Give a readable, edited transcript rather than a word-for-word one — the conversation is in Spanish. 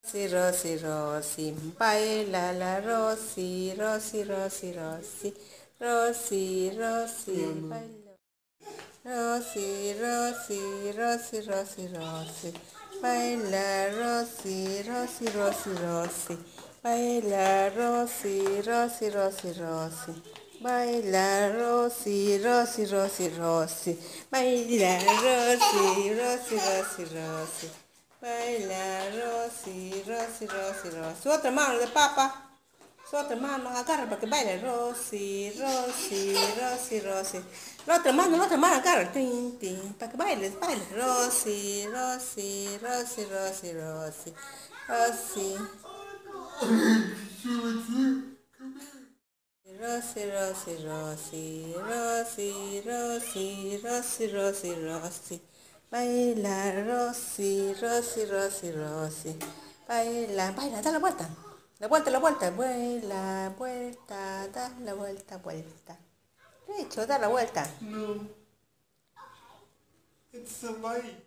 Rosy, Rosy, Rosy, baila la Rosy, Rosy, Rosy, Rosy, Rosy, Rosy, baila. Rosy, Rosy, Rosy, Rosy, Rosy, baila Rosy, Rosy, Rosy, Rosy, baila Rosy, Rosy, Rosy, Rosy, baila Rosy, Rosy, Rosy, Rosy, baila Rosy, Rosy, Rosy, Rosy. Baila, Rosy, Rosy, Rosy, Rosy. Su otra mano de papa. Su otra mano, agarra para que baile. Rosy, Rosy, Rosy, Rosy. La otra mano, agarra. Tin, tin, para que bailes, baile. Rosy, Rosy, Rosy, Rosy, Rosy. Rosy. Rosy, Rosy, Rosy, Rosy, Rosy, Rosy, Rosy, Rosy. Baila, Rosy, Rosy, Rosy, Rosy. Baila, baila, da la vuelta. La vuelta, la vuelta. Vuela, vuelta, da la vuelta, vuelta. Derecho, da la vuelta. No. It's so light.